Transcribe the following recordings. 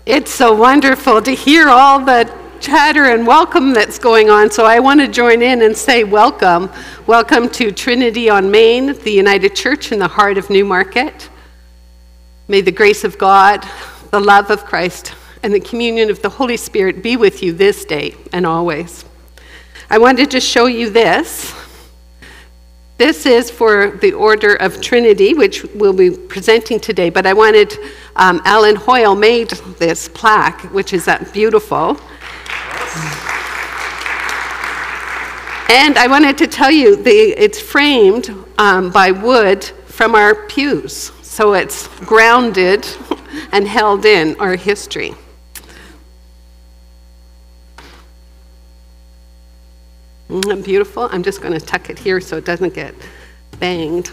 It's so wonderful to hear all the chatter and welcome that's going on. So I want to join in and say welcome. Welcome to Trinity on Main, the United Church in the heart of Newmarket. May the grace of God, the love of Christ, and the communion of the Holy Spirit be with you this day and always. I wanted to show you this. This is for the Order of Trinity, which we'll be presenting today, but I wanted, Alan Hoyle made this plaque, which is beautiful. And I wanted to tell you, it's framed by wood from our pews, so it's grounded and held in our history. Isn't that beautiful? I'm just going to tuck it here so it doesn't get banged.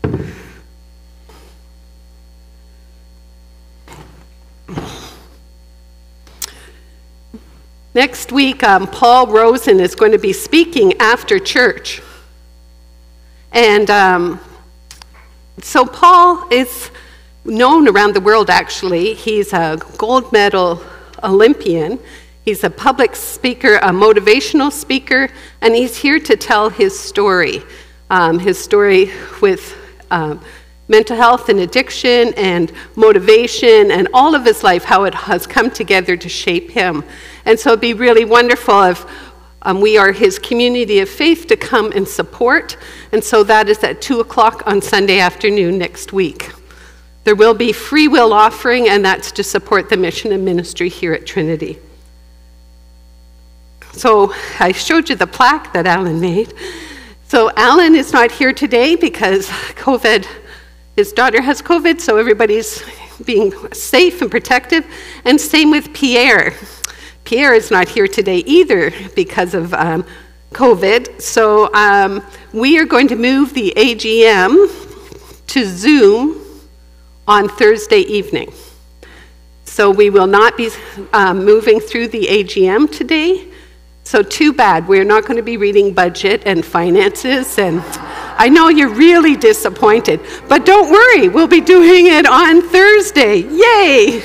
Next week, Paul Rosen is going to be speaking after church. And so Paul is known around the world, actually. He's a gold medal Olympian. He's a public speaker, a motivational speaker, and he's here to tell his story with mental health and addiction and motivation and all of his life, how it has come together to shape him. And so it'd be really wonderful if we are his community of faith to come and support. And so that is at 2 o'clock on Sunday afternoon next week. There will be free will offering, and that's to support the mission and ministry here at Trinity. So I showed you the plaque that Alan made. So Alan is not here today because COVID, his daughter has COVID, so everybody's being safe and protective. And same with Pierre. Pierre is not here today either because of COVID. So we are going to move the AGM to Zoom on Thursday evening. So we will not be moving through the AGM today. So too bad, we're not going to be reading budget and finances, and I know you're really disappointed, but don't worry, we'll be doing it on Thursday. Yay!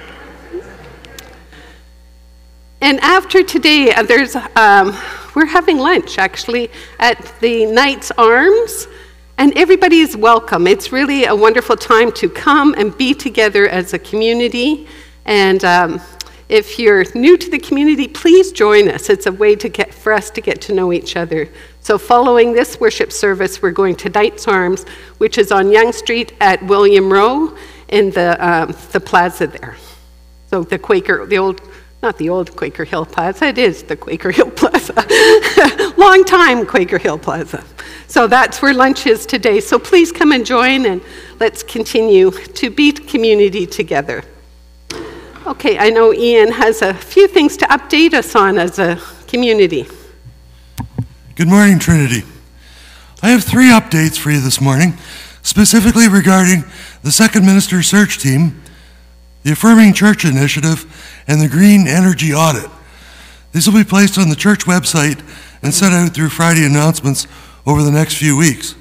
And after today, we're having lunch, actually, at the Knights Arms, and everybody is welcome. It's really a wonderful time to come and be together as a community, and if you're new to the community, please join us. It's a way for us to get to know each other. So following this worship service, we're going to Knights Arms, which is on Yonge Street at William Rowe in the plaza there. So not the old Quaker Hill Plaza, it is the Quaker Hill Plaza. Long time Quaker Hill Plaza. So that's where lunch is today. So please come and join, and let's continue to be community together. Okay, I know Ian has a few things to update us on as a community. Good morning, Trinity. I have 3 updates for you this morning, specifically regarding the Second Minister Search Team, the Affirming Church Initiative, and the Green Energy Audit. These will be placed on the church website and sent out through Friday announcements over the next few weeks.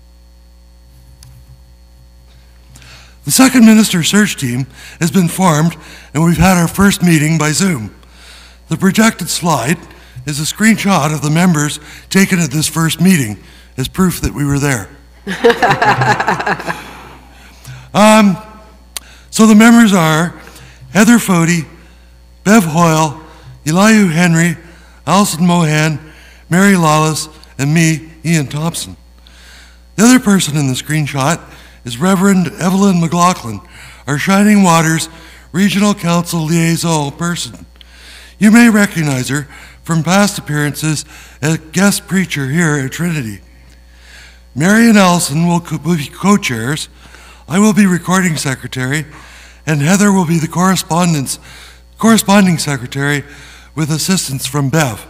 The Second Minister Search Team has been formed, and we've had our first meeting by Zoom. The projected slide is a screenshot of the members taken at this first meeting as proof that we were there. So the members are Heather Fody, Bev Hoyle, Elihu Henry, Alison Mohan, Mary Lawless, and me, Ian Thompson. The other person in the screenshot is Reverend Evelyn McLaughlin, our Shining Waters Regional Council liaison person. You may recognize her from past appearances as guest preacher here at Trinity. Mary and Alison will be co-chairs, I will be recording secretary, and Heather will be the corresponding secretary with assistance from Bev.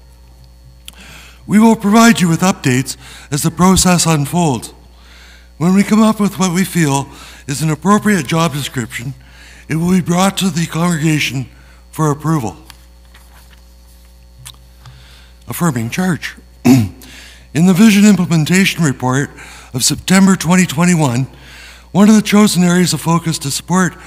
We will provide you with updates as the process unfolds. When we come up with what we feel is an appropriate job description, it will be brought to the congregation for approval. Affirming Church. In the Vision Implementation Report of September 2021, one of the chosen areas of focus to support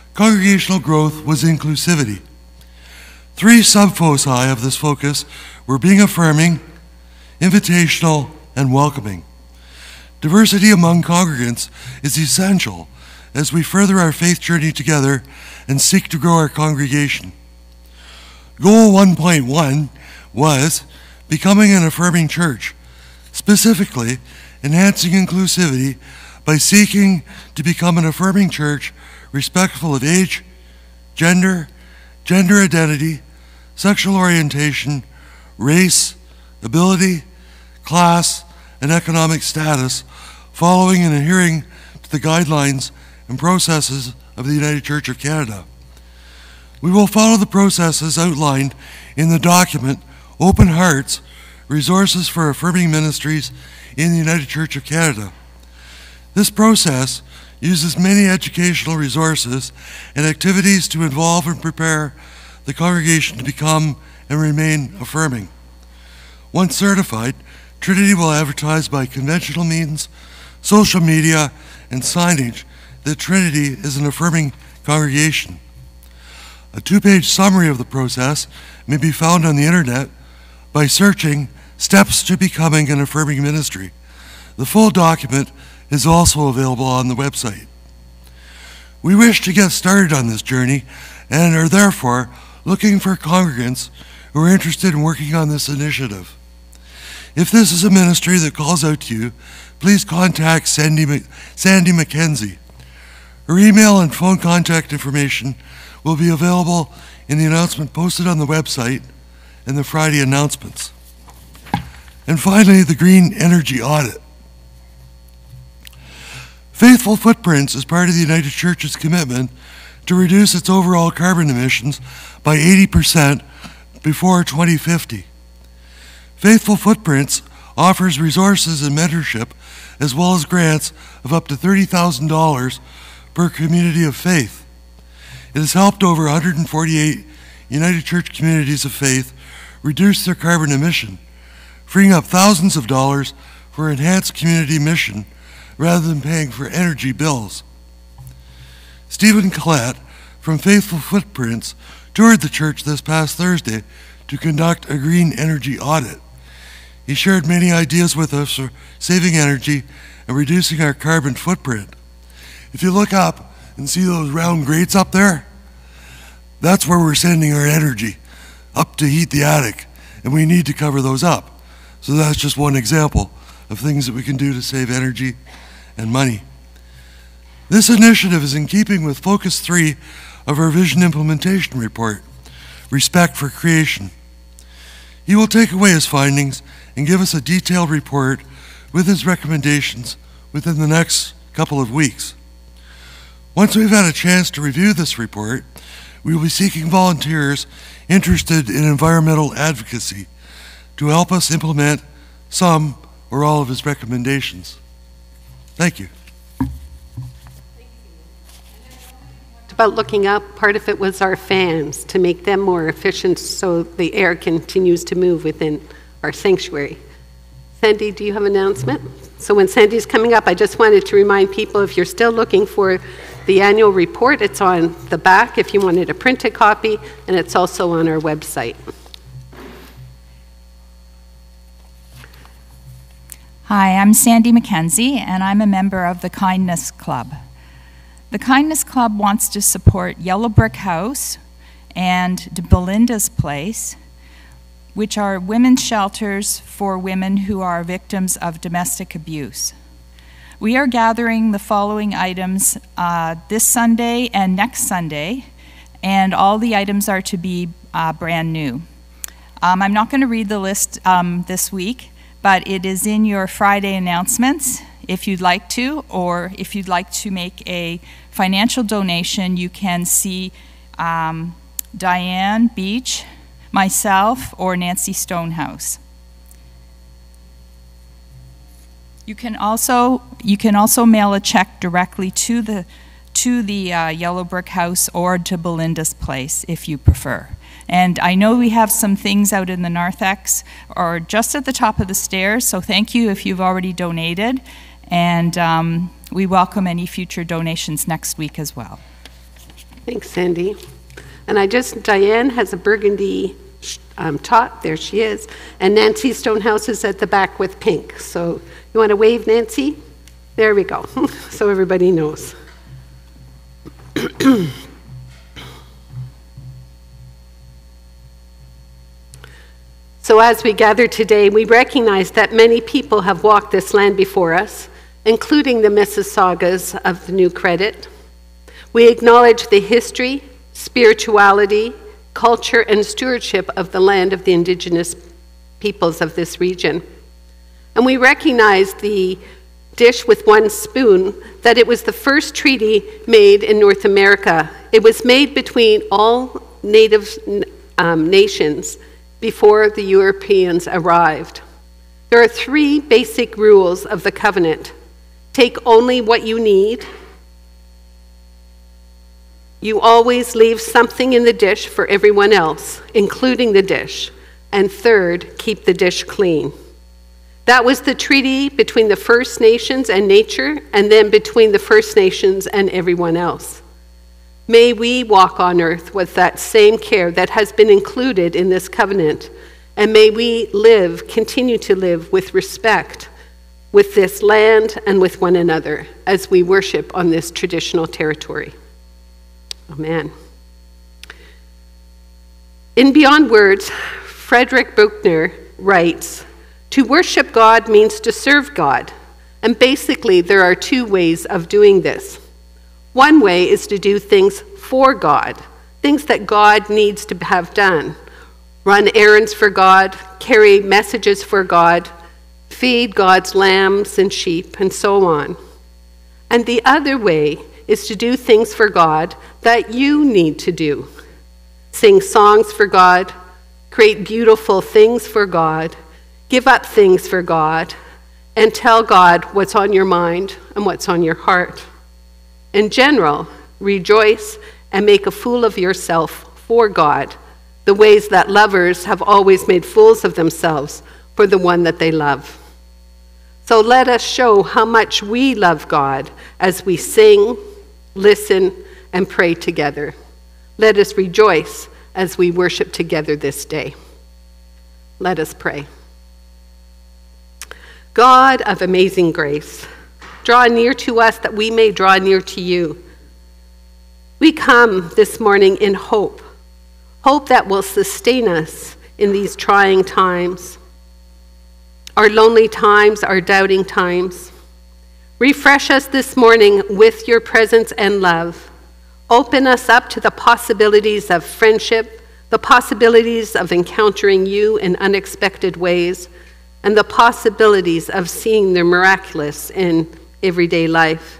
congregational growth was inclusivity. Three sub-foci of this focus were being affirming, invitational, and welcoming. Diversity among congregants is essential as we further our faith journey together and seek to grow our congregation. Goal 1.1 was becoming an affirming church, specifically enhancing inclusivity by seeking to become an affirming church respectful of age, gender identity, sexual orientation, race, ability, class, and economic status, following and adhering to the guidelines and processes of the United Church of Canada. We will follow the processes outlined in the document Open Hearts, Resources for Affirming Ministries in the United Church of Canada. This process uses many educational resources and activities to involve and prepare the congregation to become and remain affirming. Once certified, Trinity will advertise by conventional means, social media, and signage that Trinity is an affirming congregation. A 2-page summary of the process may be found on the internet by searching Steps to Becoming an Affirming Ministry. The full document is also available on the website. We wish to get started on this journey and are therefore looking for congregants who are interested in working on this initiative. If this is a ministry that calls out to you, please contact Sandy McKenzie. Her email and phone contact information will be available in the announcement posted on the website and the Friday announcements. And finally, the green energy audit. Faithful Footprints is part of the United Church's commitment to reduce its overall carbon emissions by 80% before 2050. Faithful Footprints offers resources and mentorship as well as grants of up to $30,000 per community of faith. It has helped over 148 United Church communities of faith reduce their carbon emission, freeing up thousands of dollars for enhanced community mission rather than paying for energy bills. Stephen Collette from Faithful Footprints toured the church this past Thursday to conduct a green energy audit. He shared many ideas with us for saving energy and reducing our carbon footprint. If you look up and see those round grates up there, that's where we're sending our energy, up to heat the attic, and we need to cover those up. So that's just one example of things that we can do to save energy and money. This initiative is in keeping with Focus 3 of our Vision Implementation Report, Respect for Creation. He will take away his findings and give us a detailed report with his recommendations within the next couple of weeks. Once we've had a chance to review this report, we will be seeking volunteers interested in environmental advocacy to help us implement some or all of his recommendations. Thank you. About looking up, part of it was our fans to make them more efficient so the air continues to move within our sanctuary. Sandy, do you have an announcement? So when Sandy's coming up, I just wanted to remind people, if you're still looking for the annual report, it's on the back if you wanted a printed copy, and it's also on our website. Hi, I'm Sandy McKenzie, and I'm a member of the Kindness Club. The Kindness Club wants to support Yellow Brick House and Belinda's Place, which are women's shelters for women who are victims of domestic abuse. We are gathering the following items this Sunday and next Sunday, and all the items are to be brand new. I'm not going to read the list this week, but it is in your Friday announcements if you'd like to, or if you'd like to make a financial donation, you can see Diane Beach, myself, or Nancy Stonehouse. You can also mail a check directly to the Yellow Brick House or to Belinda's Place if you prefer. And I know we have some things out in the narthex or just at the top of the stairs, so thank you if you've already donated. And we welcome any future donations next week as well. Thanks, Sandy. And Diane has a burgundy top. There she is. And Nancy Stonehouse is at the back with pink. So you want to wave, Nancy? There we go. So everybody knows. So as we gather today, we recognize that many people have walked this land before us, including the Mississaugas of the New Credit. We acknowledge the history, spirituality, culture, and stewardship of the land of the Indigenous peoples of this region. And we recognize the dish with one spoon, that it was the first treaty made in North America. It was made between all native nations before the Europeans arrived. There are 3 basic rules of the covenant. Take only what you need. You always leave something in the dish for everyone else, including the dish. And 3rd, keep the dish clean. That was the treaty between the First Nations and nature, and then between the First Nations and everyone else. May we walk on earth with that same care that has been included in this covenant, and may we continue to live with respect with this land and with one another as we worship on this traditional territory. Amen. In Beyond Words, Frederick Buechner writes, "To worship God means to serve God, and basically there are 2 ways of doing this. One way is to do things for God, things that God needs to have done. Run errands for God, carry messages for God, feed God's lambs and sheep, and so on. And the other way is to do things for God that you need to do. Sing songs for God, create beautiful things for God, give up things for God, and tell God what's on your mind and what's on your heart. In general, rejoice and make a fool of yourself for God, the ways that lovers have always made fools of themselves for the one that they love. So let us show how much we love God as we sing, listen, and pray together. Let us rejoice as we worship together this day." Let us pray. God of amazing grace, draw near to us that we may draw near to you. We come this morning in hope that will sustain us in these trying times, our lonely times, our doubting times. Refresh us this morning with your presence and love. Open us up to the possibilities of friendship, the possibilities of encountering you in unexpected ways, and the possibilities of seeing the miraculous in everyday life.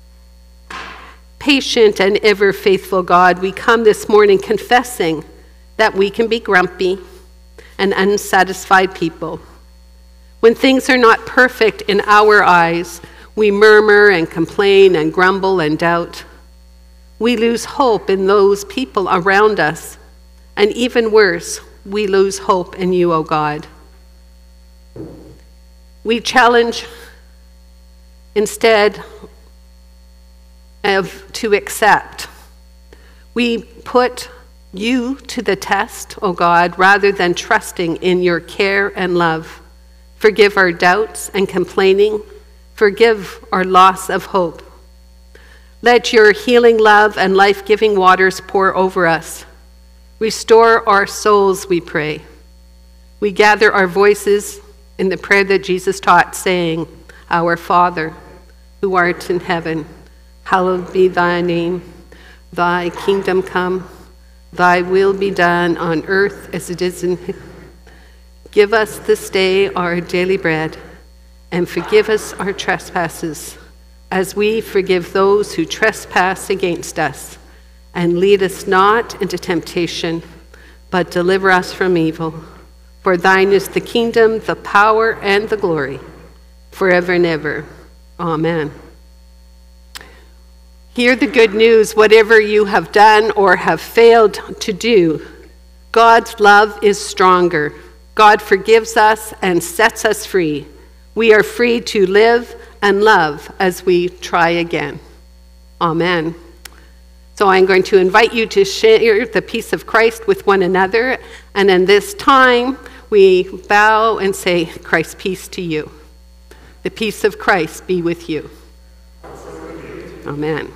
Patient and ever faithful God, we come this morning confessing that we can be grumpy and unsatisfied people. When things are not perfect in our eyes, we murmur and complain and grumble and doubt. We lose hope in those people around us, and even worse, we lose hope in you, O God. We challenge instead to accept. We put you to the test, O God, rather than trusting in your care and love. Forgive our doubts and complaining. Forgive our loss of hope. Let your healing love and life-giving waters pour over us. Restore our souls, we pray. We gather our voices in the prayer that Jesus taught, saying, "Our Father, who art in heaven, hallowed be thy name. Thy kingdom come, thy will be done on earth as it is in heaven. Give us this day our daily bread, and forgive us our trespasses, as we forgive those who trespass against us. And lead us not into temptation, but deliver us from evil. For thine is the kingdom, the power, and the glory, forever and ever. Amen." Hear the good news, whatever you have done or have failed to do, God's love is stronger. God forgives us and sets us free. We are free to live and love as we try again. Amen. So I'm going to invite you to share the peace of Christ with one another. And in this time, we bow and say, Christ's peace to you. The peace of Christ be with you. Amen.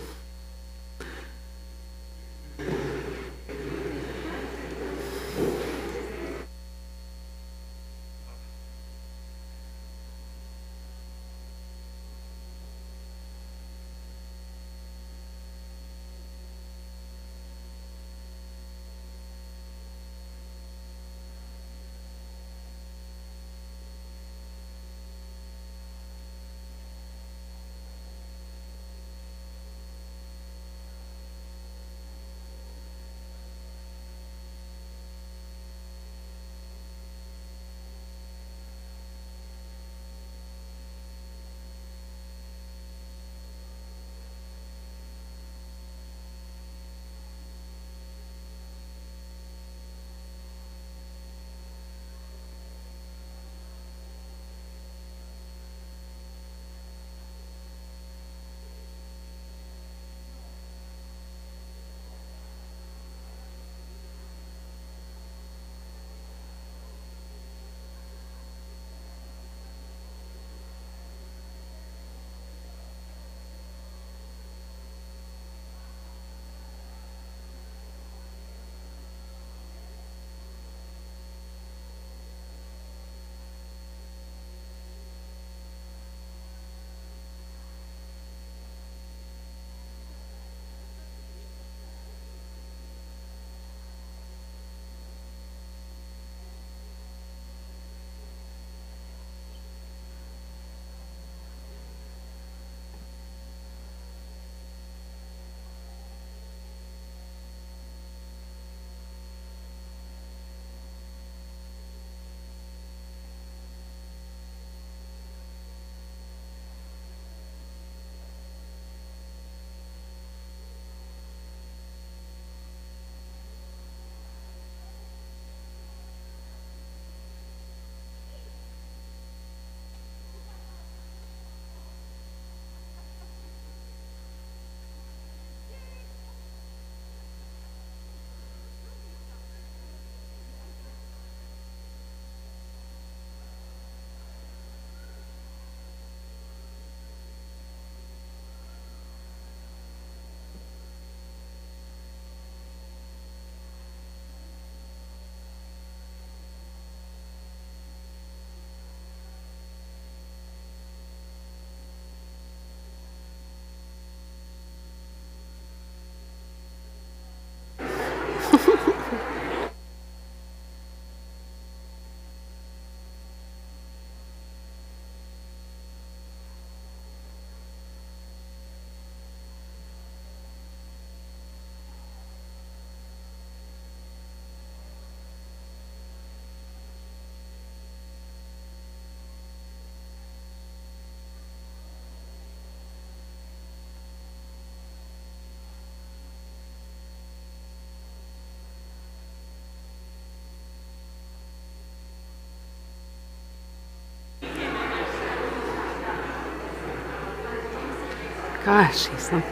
Gosh, he's like...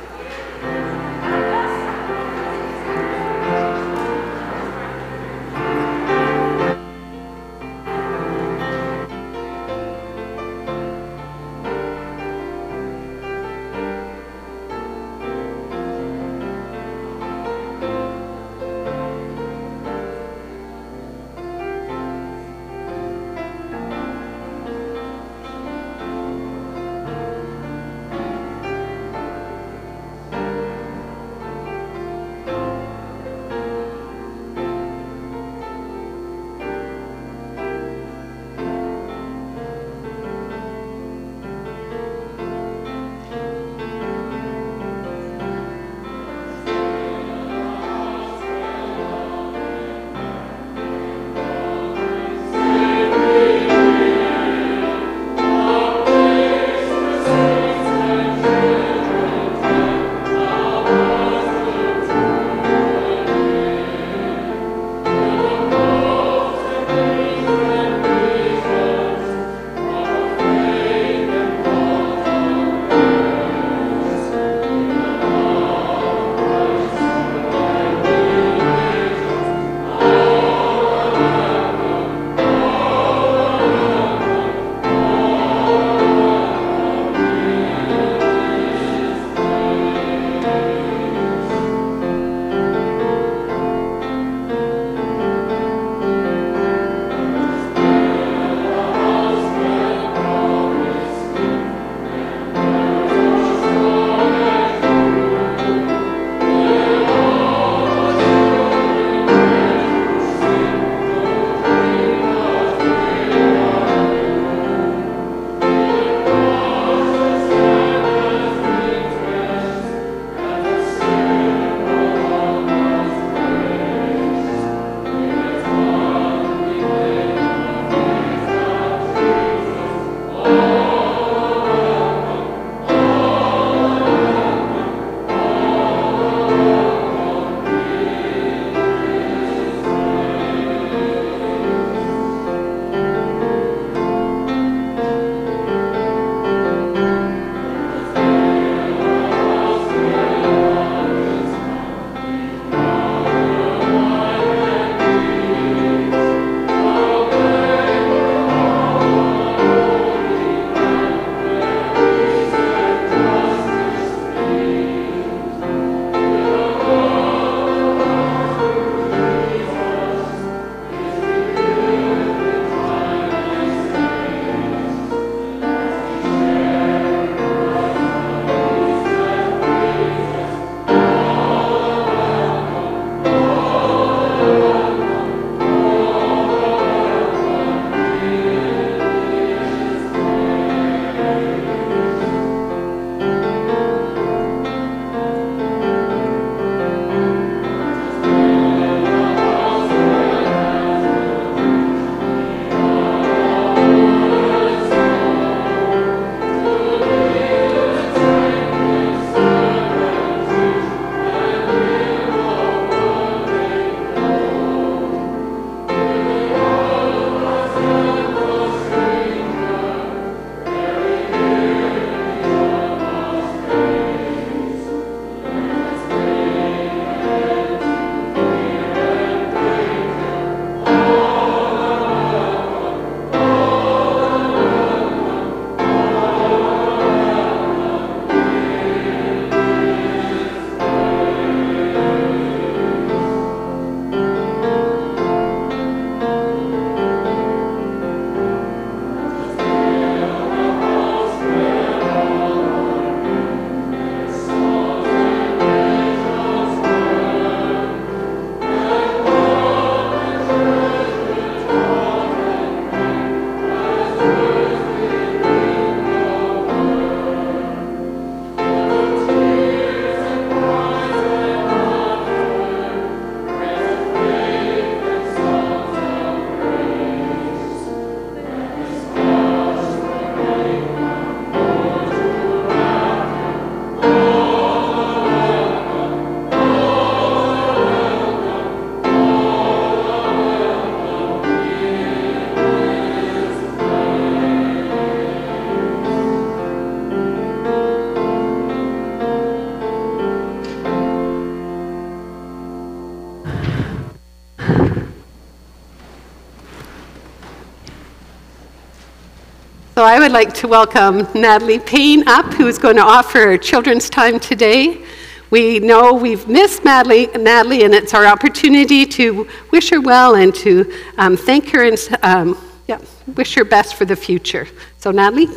So I would like to welcome Natalie Payne up, who is going to offer children's time today. We know we've missed Natalie, and it's our opportunity to wish her well and to thank her and wish her best for the future. So Natalie.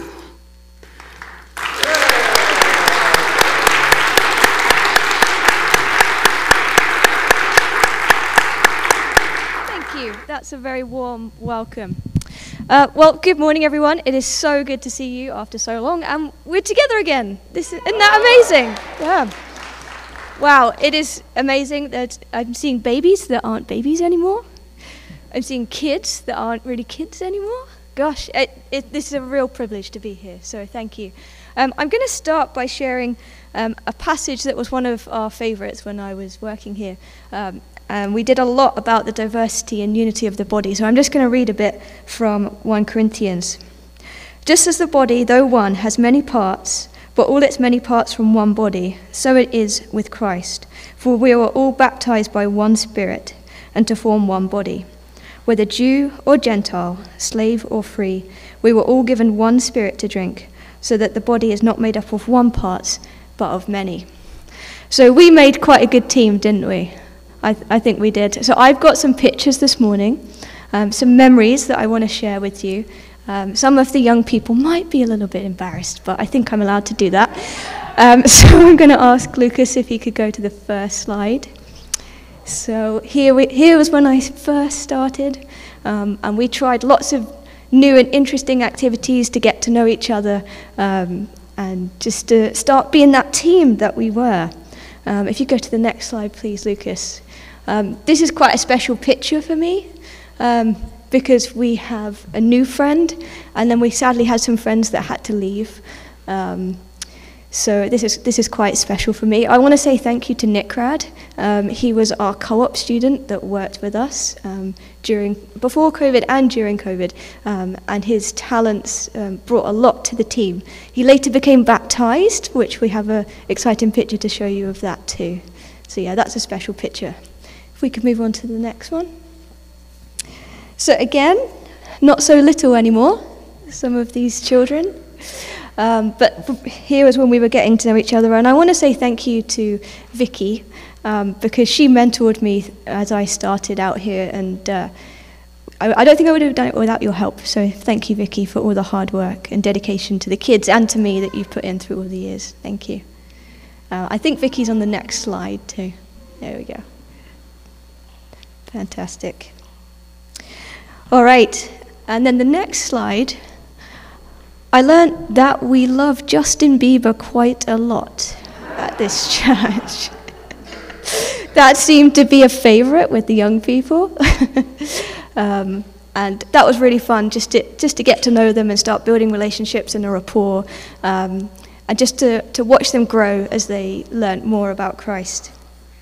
Thank you. That's a very warm welcome. Well, good morning, everyone. It is so good to see you after so long, and we're together again. Isn't that amazing? Yeah. Wow, it is amazing that I'm seeing babies that aren't babies anymore. I'm seeing kids that aren't really kids anymore. Gosh, this is a real privilege to be here, so thank you. I'm going to start by sharing a passage that was one of our favorites when I was working here. And we did a lot about the diversity and unity of the body, so I'm just going to read a bit from 1 Corinthians. Just as the body, though one, has many parts, but all its many parts from one body, so it is with Christ. For we were all baptized by one Spirit, and to form one body. Whether Jew or Gentile, slave or free, we were all given one Spirit to drink, so that the body is not made up of one part, but of many. So we made quite a good team, didn't we? I think we did. So I've got some pictures this morning, some memories that I want to share with you. Some of the young people might be a little bit embarrassed, but I think I'm allowed to do that. So I'm going to ask Lucas if he could go to the first slide. So here was when I first started, and we tried lots of new and interesting activities to get to know each other, and just to start being that team that we were. If you go to the next slide, please, Lucas. This is quite a special picture for me, because we have a new friend, and then we sadly had some friends that had to leave. So this is quite special for me. I want to say thank you to Nick Rad. He was our co-op student that worked with us before COVID and during COVID, and his talents brought a lot to the team. He later became baptized, which we have an exciting picture to show you of that too. So yeah, that's a special picture. If we could move on to the next one. So again, not so little anymore, some of these children. But here was when we were getting to know each other, and I want to say thank you to Vicky, because she mentored me as I started out here, and I don't think I would have done it without your help. So thank you, Vicky, for all the hard work and dedication to the kids and to me that you've put in through all the years. Thank you. I think Vicky's on the next slide too. There we go. Fantastic. All right, and then the next slide. I learned that we love Justin Bieber quite a lot at this church. That seemed to be a favorite with the young people. And that was really fun, just to get to know them and start building relationships and a rapport, and just to watch them grow as they learned more about Christ.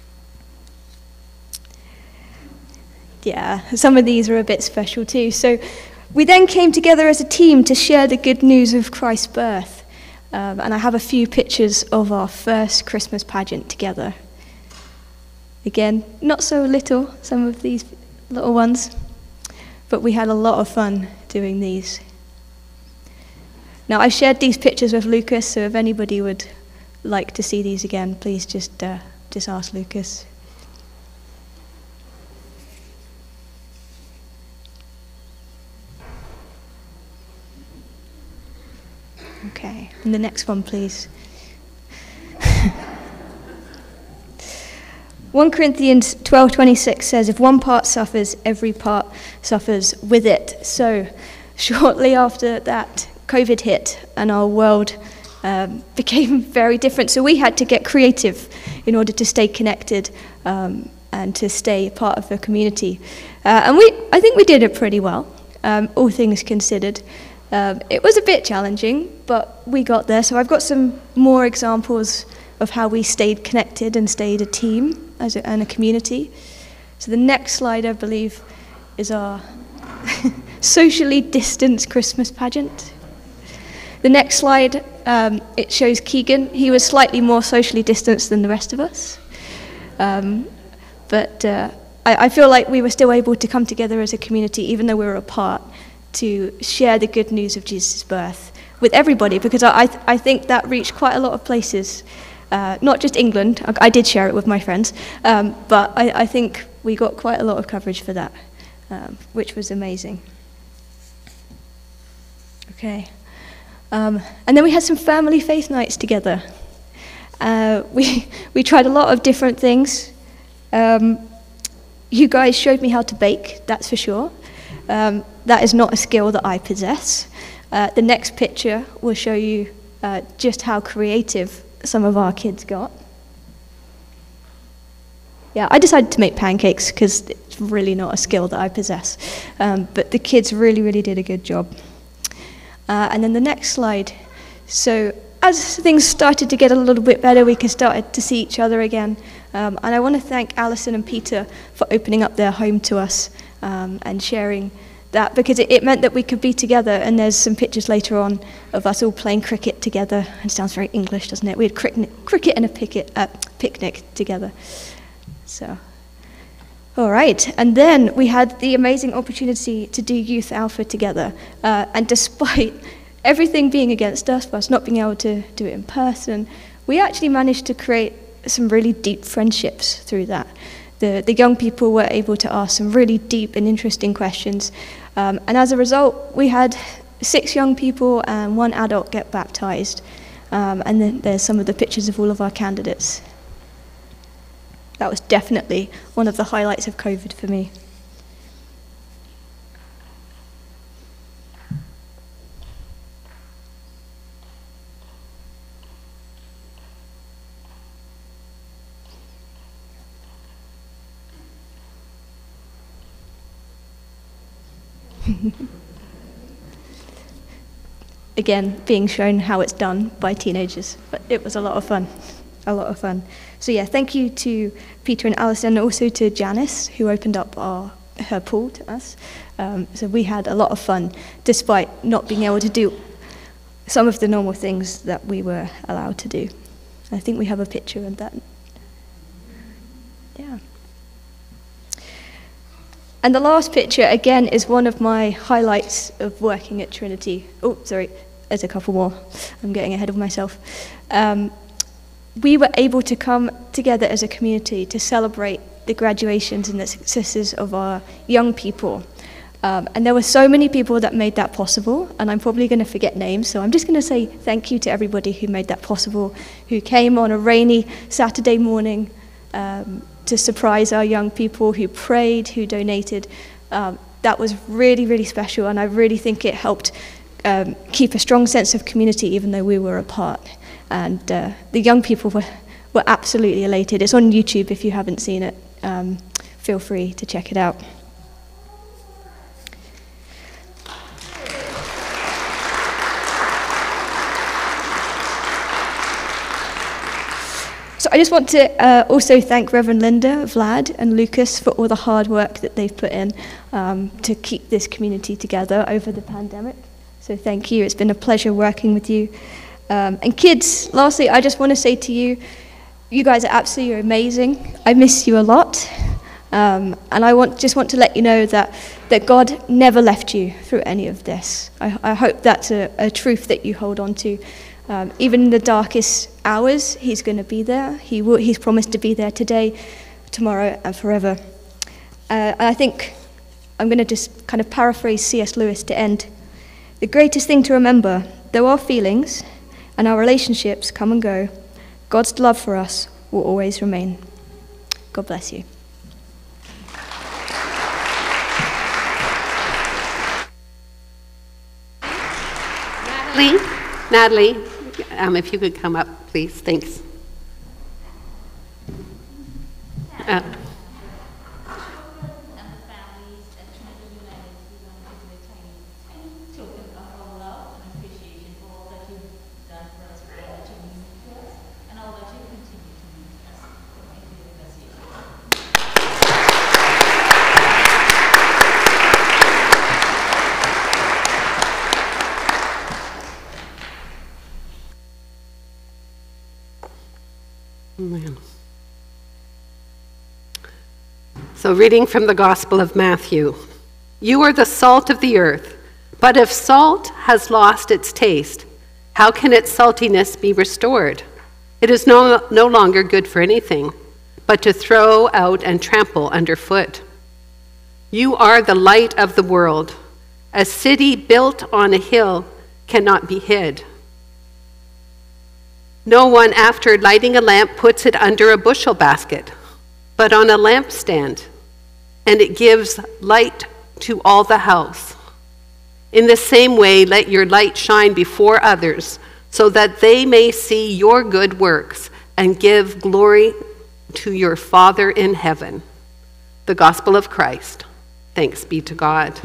Yeah, some of these are a bit special too. So we then came together as a team to share the good news of Christ's birth. And I have a few pictures of our first Christmas pageant together. Again, not so little, some of these little ones, but we had a lot of fun doing these. Now, I shared these pictures with Lucas, so if anybody would like to see these again, please just ask Lucas. Okay, and the next one, please. 1 Corinthians 12:26 says, if one part suffers, every part suffers with it. So shortly after that, COVID hit and our world became very different. So we had to get creative in order to stay connected and to stay part of the community. And I think we did it pretty well, all things considered. It was a bit challenging, but we got there. So I've got some more examples of how we stayed connected and stayed a team and a community. So the next slide, I believe, is our socially distanced Christmas pageant. The next slide, it shows Keegan. He was slightly more socially distanced than the rest of us. But I feel like we were still able to come together as a community, even though we were apart, to share the good news of Jesus' birth with everybody, because I think that reached quite a lot of places, not just England. I did share it with my friends, but I think we got quite a lot of coverage for that, which was amazing. Okay. And then we had some family faith nights together. We tried a lot of different things. You guys showed me how to bake, that's for sure. That is not a skill that I possess. The next picture will show you just how creative some of our kids got. Yeah, I decided to make pancakes because it's really not a skill that I possess. But the kids really, really did a good job. And then the next slide. So as things started to get a little bit better, we started to see each other again. And I want to thank Alison and Peter for opening up their home to us and sharing that, because it meant that we could be together. And there's some pictures later on of us all playing cricket together. It sounds very English, doesn't it? We had cricket and a picnic together. So, all right. And then we had the amazing opportunity to do Youth Alpha together. And despite everything being against us, for us not being able to do it in person, we actually managed to create some really deep friendships through that. The young people were able to ask some really deep and interesting questions. And as a result, we had 6 young people and 1 adult get baptized. And then there's some of the pictures of all of our candidates. That was definitely one of the highlights of COVID for me. Again, being shown how it's done by teenagers, but it was a lot of fun. So yeah, thank you to Peter and Alison, and also to Janice, who opened up her pool to us. So we had a lot of fun, despite not being able to do some of the normal things that we were allowed to do. I think we have a picture of that. Yeah. And the last picture, again, is one of my highlights of working at Trinity. Oh, sorry, there's a couple more. I'm getting ahead of myself. We were able to come together as a community to celebrate the graduations and the successes of our young people. And there were so many people that made that possible, and I'm probably going to forget names, so I'm just going to say thank you to everybody who made that possible, who came on a rainy Saturday morning to surprise our young people, who prayed, who donated. That was really, really special, and I really think it helped keep a strong sense of community even though we were apart. And the young people were absolutely elated. It's on YouTube if you haven't seen it. Feel free to check it out. So I just want to also thank Reverend Linda, Vlad, and Lucas for all the hard work that they've put in to keep this community together over the pandemic. So thank you. It's been a pleasure working with you. And kids, lastly, I just want to say to you, you guys are absolutely amazing. I miss you a lot. And I just want to let you know that God never left you through any of this. I hope that's a truth that you hold on to. Even in the darkest hours, he's going to be there. He's promised to be there today, tomorrow, and forever. And I think I'm going to just kind of paraphrase C.S. Lewis to end. The greatest thing to remember, though our feelings and our relationships come and go, God's love for us will always remain. God bless you. Natalie, if you could come up, please. Thanks. So reading from the Gospel of Matthew. You are the salt of the earth, But if salt has lost its taste, how can its saltiness be restored? It is no longer good for anything, but to throw out and trample underfoot. You are the light of the world. A city built on a hill cannot be hid. No one, after lighting a lamp, puts it under a bushel basket, but on a lampstand, and it gives light to all the house. In the same way, let your light shine before others, so that they may see your good works and give glory to your Father in heaven. The Gospel of Christ. Thanks be to God.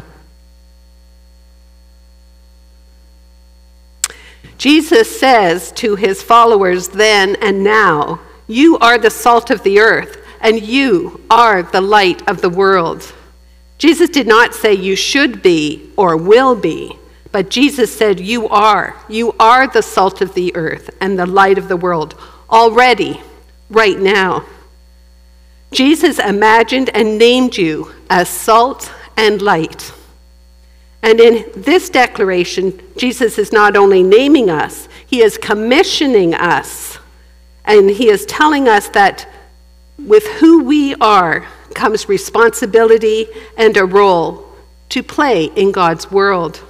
Jesus says to his followers then and now, you are the salt of the earth, and you are the light of the world. Jesus did not say you should be or will be, but Jesus said you are. You are the salt of the earth and the light of the world already, right now. Jesus imagined and named you as salt and light. And in this declaration, Jesus is not only naming us, he is commissioning us. And he is telling us that with who we are comes responsibility and a role to play in God's world.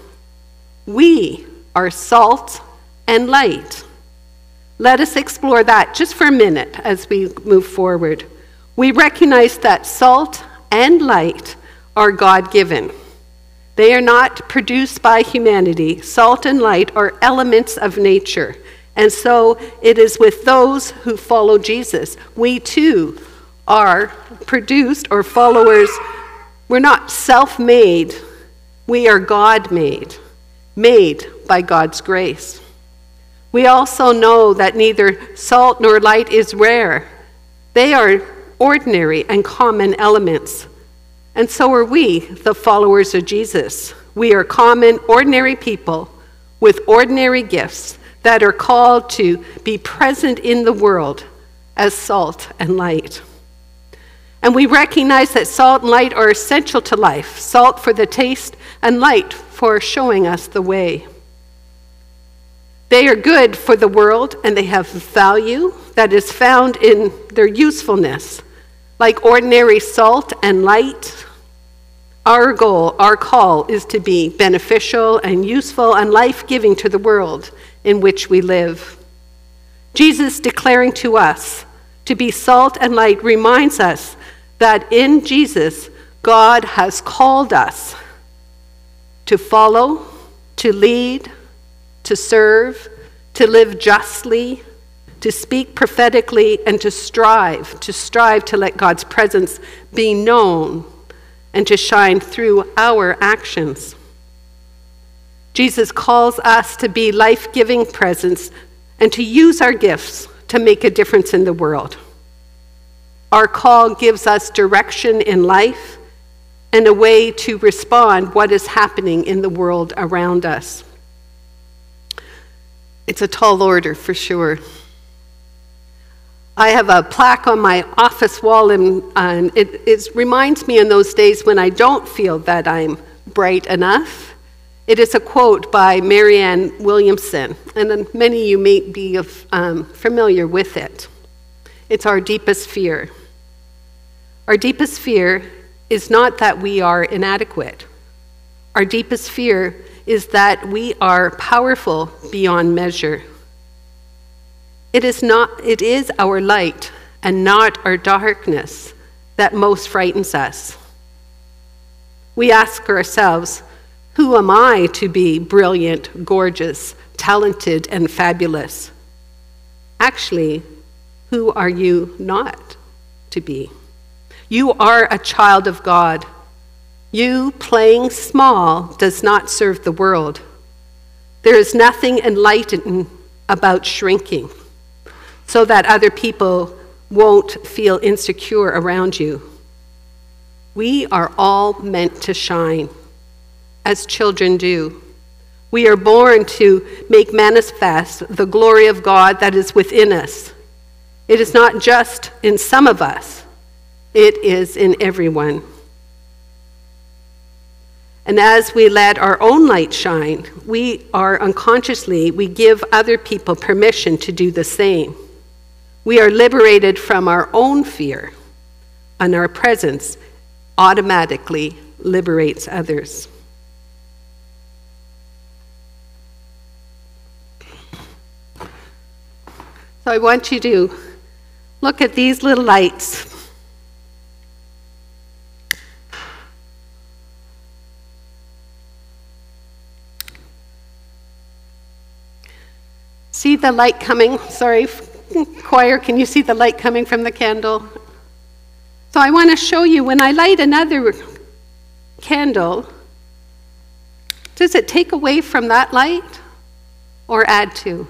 We are salt and light. Let us explore that just for a minute as we move forward. We recognize that salt and light are God-given. They are not produced by humanity. Salt and light are elements of nature. And so it is with those who follow Jesus. We too are produced or followers. We're not self-made. We are God-made, made by God's grace. We also know that neither salt nor light is rare. They are ordinary and common elements. And so are we, the followers of Jesus. We are common, ordinary people with ordinary gifts that are called to be present in the world as salt and light. And we recognize that salt and light are essential to life, salt for the taste and light for showing us the way. They are good for the world, and they have value that is found in their usefulness. Like ordinary salt and light, our goal, our call is to be beneficial and useful and life-giving to the world in which we live. Jesus declaring to us to be salt and light reminds us that in Jesus, God has called us to follow, to lead, to serve, to live justly, to speak prophetically, and to strive to let God's presence be known and to shine through our actions. Jesus calls us to be life-giving presence and to use our gifts to make a difference in the world. Our call gives us direction in life and a way to respond what is happening in the world around us. It's a tall order for sure. I have a plaque on my office wall, and it reminds me in those days when I don't feel that I'm bright enough. It is a quote by Marianne Williamson, and many of you may be familiar with it. It's our deepest fear. Our deepest fear is not that we are inadequate. Our deepest fear is that we are powerful beyond measure. It is our light and not our darkness that most frightens us. We ask ourselves, who am I to be brilliant, gorgeous, talented, and fabulous? Actually, who are you not to be? You are a child of God. You playing small does not serve the world. There is nothing enlightening about shrinking so that other people won't feel insecure around you. We are all meant to shine, as children do. We are born to make manifest the glory of God that is within us. It is not just in some of us, it is in everyone. And as we let our own light shine, we give other people permission to do the same. We are liberated from our own fear, and our presence automatically liberates others. So I want you to look at these little lights. See the light coming? Sorry, choir, can you see the light coming from the candle? So I want to show you, when I light another candle, does it take away from that light or add to?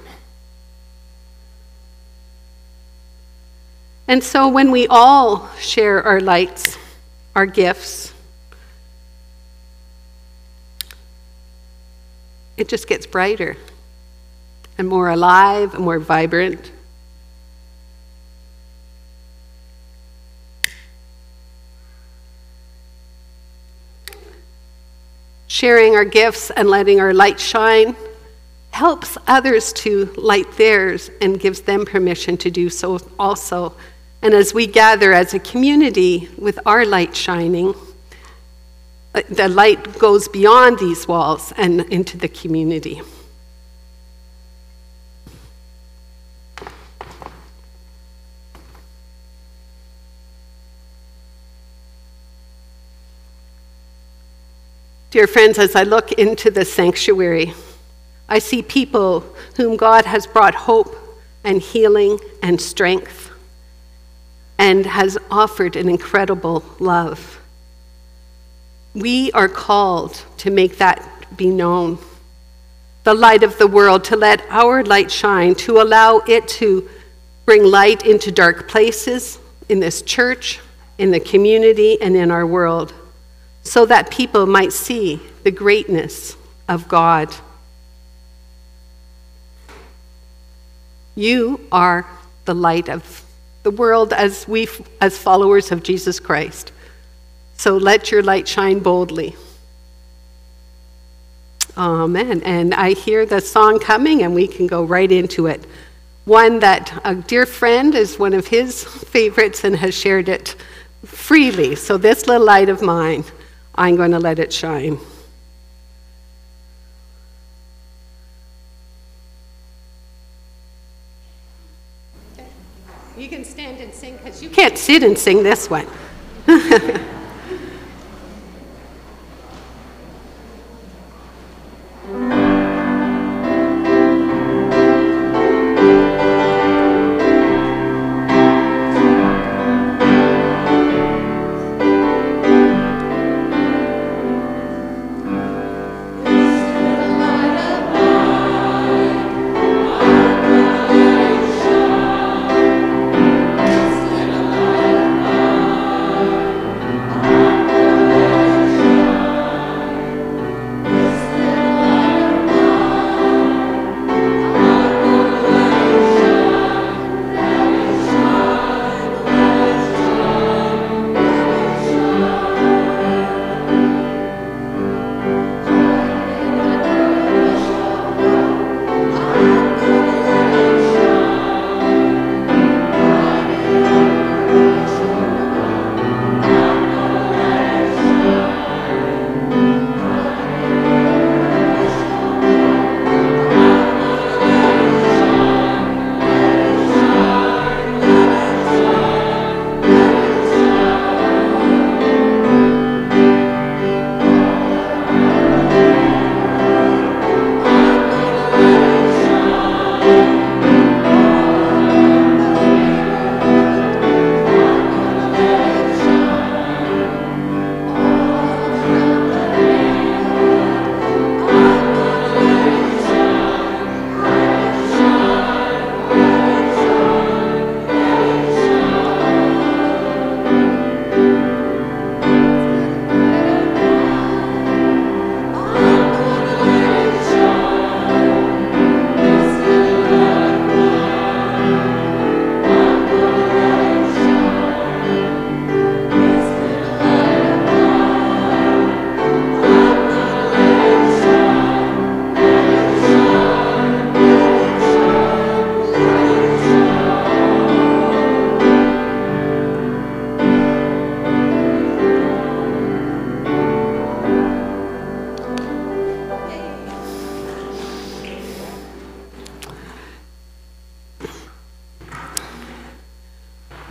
And so when we all share our lights, our gifts, it just gets brighter and more alive and more vibrant. Sharing our gifts and letting our light shine helps others to light theirs and gives them permission to do so also. And as we gather as a community with our light shining, the light goes beyond these walls and into the community. Dear friends, as I look into the sanctuary, I see people whom God has brought hope and healing and strength and has offered an incredible love. We are called to make that be known. The light of the world, to let our light shine, to allow it to bring light into dark places in this church, in the community, and in our world, so that people might see the greatness of God. You are the light of the world as followers of Jesus Christ. So let your light shine boldly. Amen. And I hear the song coming, and we can go right into it. One that a dear friend is one of his favorites and has shared it freely. So this little light of mine, I'm going to let it shine. You can stand and sing, because you can't sit and sing this one.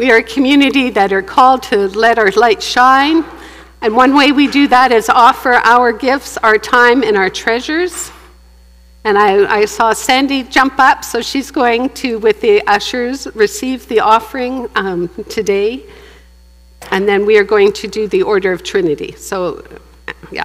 We are a community that are called to let our light shine. And one way we do that is offer our gifts, our time, and our treasures. And I saw Sandy jump up, so she's going to, with the ushers, receive the offering today. And then we are going to do the Order of Trinity. So, yeah.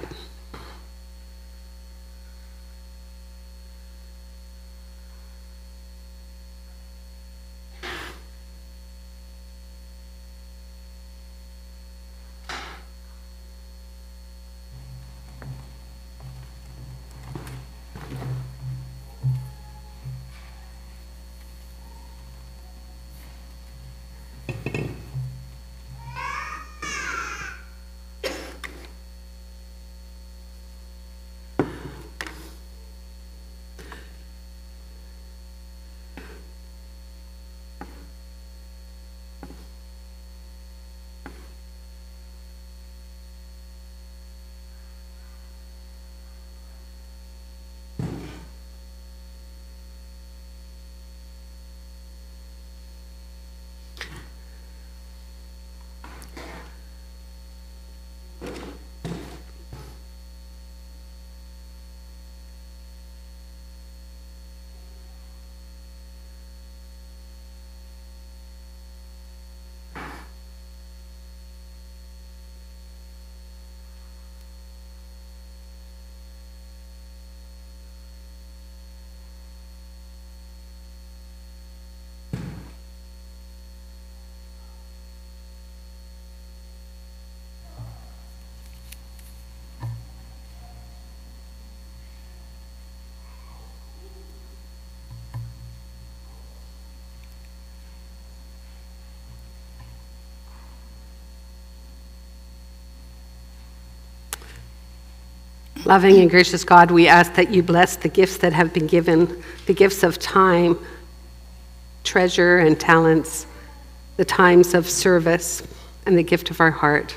Loving and gracious God, we ask that you bless the gifts that have been given, the gifts of time, treasure, and talents, the times of service, and the gift of our heart.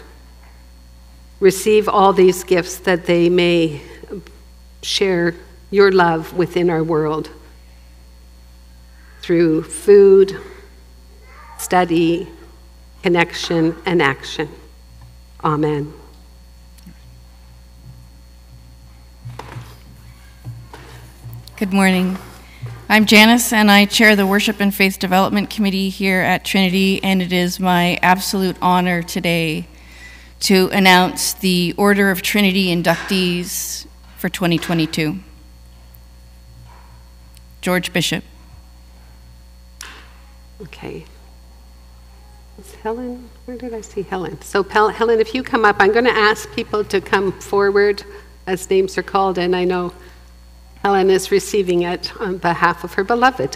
Receive all these gifts that they may share your love within our world through food, study, connection, and action. Amen. Good morning. I'm Janice, and I chair the Worship and Faith Development Committee here at Trinity, and it is my absolute honor today to announce the Order of Trinity inductees for 2022. George Bishop. Okay. Is Helen, where did I see Helen? So Helen, if you come up, I'm going to ask people to come forward as names are called, and I know Helen is receiving it on behalf of her beloved.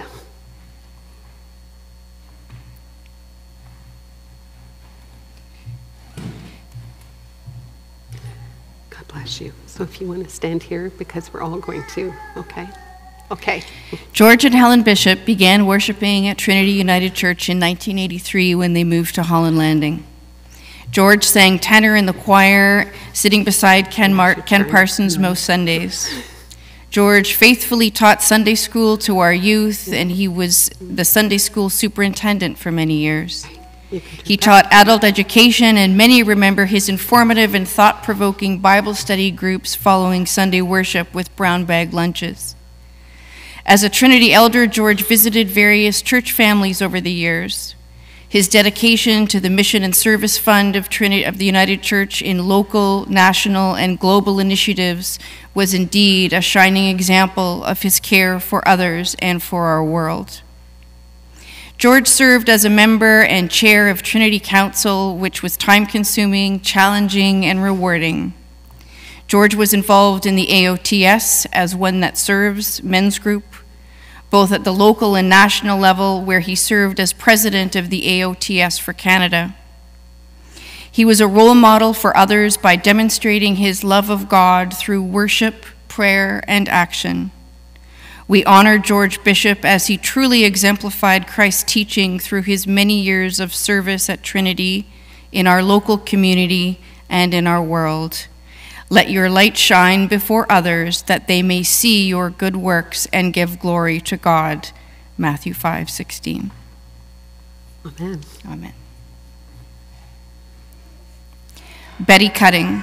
God bless you. So if you want to stand here, because we're all going to, okay? Okay. George and Helen Bishop began worshiping at Trinity United Church in 1983 when they moved to Holland Landing. George sang tenor in the choir, sitting beside Ken Parsons most Sundays. George faithfully taught Sunday school to our youth, and he was the Sunday school superintendent for many years. He taught adult education, and many remember his informative and thought-provoking Bible study groups following Sunday worship with brown bag lunches. As a Trinity elder, George visited various church families over the years. His dedication to the Mission and Service Fund of the United Church in local, national, and global initiatives was indeed a shining example of his care for others and for our world. George served as a member and chair of Trinity Council, which was time-consuming, challenging, and rewarding. George was involved in the AOTS as one that serves men's group, both at the local and national level, where he served as president of the AOTS for Canada. He was a role model for others by demonstrating his love of God through worship, prayer, and action. We honor George Bishop as he truly exemplified Christ's teaching through his many years of service at Trinity, in our local community, and in our world. Let your light shine before others, that they may see your good works and give glory to God. Matthew 5:16. Amen. Amen. Betty Cutting.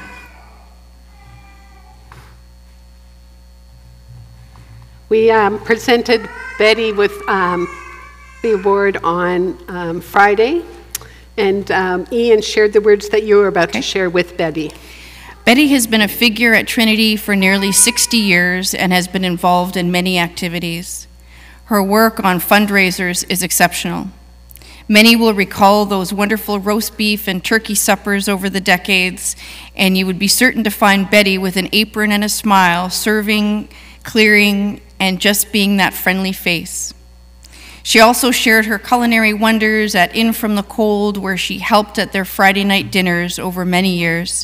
We presented Betty with the award on Friday, and Ian shared the words that you were about to share with Betty. Betty has been a figure at Trinity for nearly 60 years and has been involved in many activities. Her work on fundraisers is exceptional. Many will recall those wonderful roast beef and turkey suppers over the decades, and you would be certain to find Betty with an apron and a smile, serving, clearing, and just being that friendly face. She also shared her culinary wonders at In From the Cold, where she helped at their Friday night dinners over many years.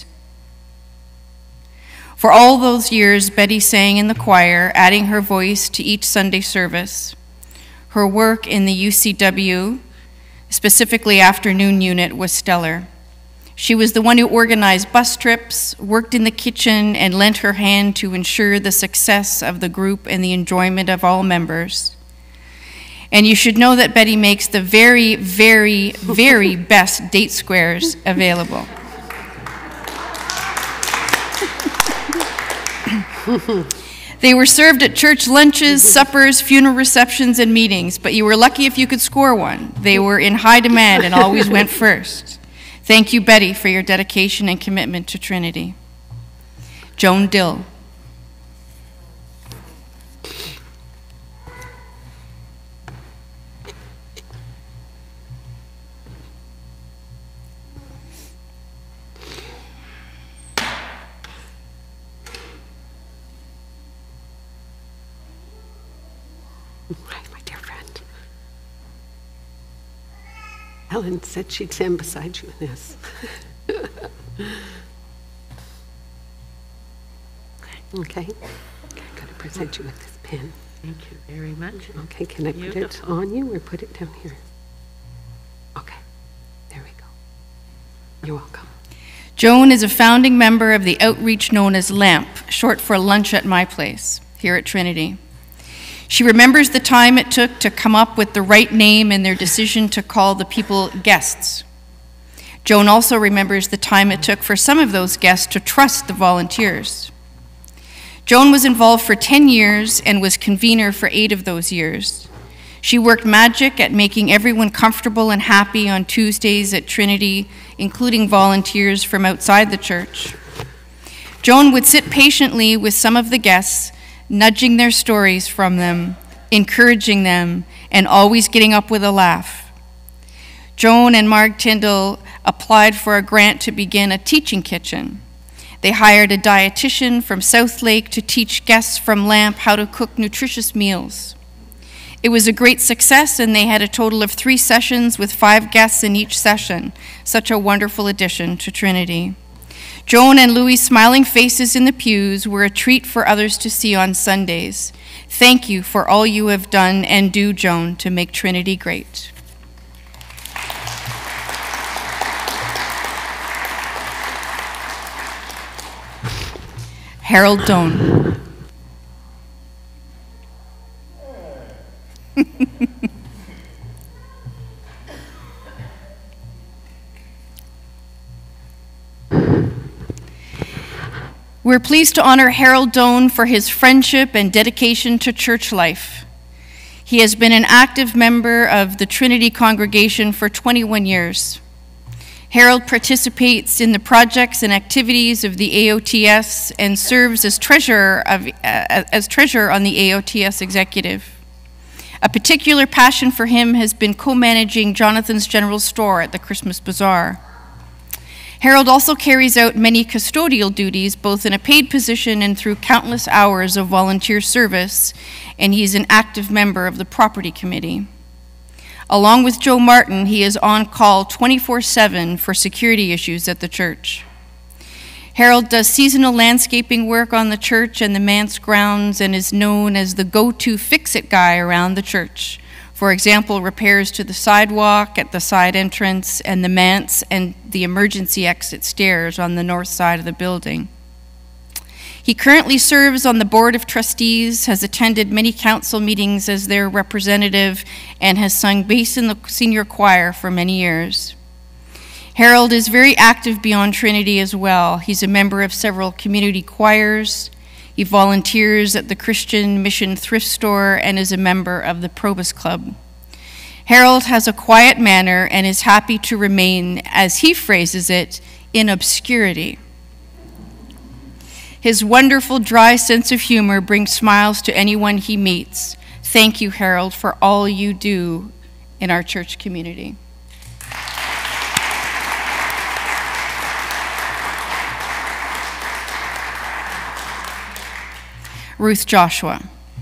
For all those years, Betty sang in the choir, adding her voice to each Sunday service. Her work in the UCW, specifically afternoon unit, was stellar. She was the one who organized bus trips, worked in the kitchen, and lent her hand to ensure the success of the group and the enjoyment of all members. And you should know that Betty makes the very, very, very best date squares available. They were served at church lunches, suppers, funeral receptions, and meetings, but you were lucky if you could score one. They were in high demand and always went first. Thank you, Betty, for your dedication and commitment to Trinity. Joan Dill. Hi, my dear friend. Helen said she'd stand beside you in this. Okay. I'm going to present you with this pen. Thank you very much. Okay, can I put it on you or put it down here? Okay, there we go. You're welcome. Joan is a founding member of the outreach known as LAMP, short for Lunch at My Place, here at Trinity. She remembers the time it took to come up with the right name and their decision to call the people guests. Joan also remembers the time it took for some of those guests to trust the volunteers. Joan was involved for 10 years and was convener for 8 of those years. She worked magic at making everyone comfortable and happy on Tuesdays at Trinity, including volunteers from outside the church. Joan would sit patiently with some of the guests, nudging their stories from them, encouraging them, and always getting up with a laugh. Joan and Marg Tyndall applied for a grant to begin a teaching kitchen. They hired a dietitian from South Lake to teach guests from LAMP how to cook nutritious meals. It was a great success, and they had a total of 3 sessions with 5 guests in each session. Such a wonderful addition to Trinity. Joan and Louis' smiling faces in the pews were a treat for others to see on Sundays. Thank you for all you have done and do, Joan, to make Trinity great. Harold Doan. We're pleased to honor Harold Doan for his friendship and dedication to church life. He has been an active member of the Trinity congregation for 21 years. Harold participates in the projects and activities of the AOTS and serves as treasurer on the AOTS executive. A particular passion for him has been co-managing Jonathan's General Store at the Christmas Bazaar. Harold also carries out many custodial duties, both in a paid position and through countless hours of volunteer service, and he's an active member of the property committee. Along with Joe Martin, he is on call 24/7 for security issues at the church. Harold does seasonal landscaping work on the church and the manse grounds and is known as the go-to fix-it guy around the church. For example, repairs to the sidewalk at the side entrance and the manse and the emergency exit stairs on the north side of the building. He currently serves on the Board of Trustees, has attended many council meetings as their representative, and has sung bass in the senior choir for many years. Harold is very active beyond Trinity as well. He's a member of several community choirs. He volunteers at the Christian Mission Thrift Store and is a member of the Probus Club. Harold has a quiet manner and is happy to remain, as he phrases it, in obscurity. His wonderful, dry sense of humor brings smiles to anyone he meets. Thank you, Harold, for all you do in our church community. Ruth Joshua.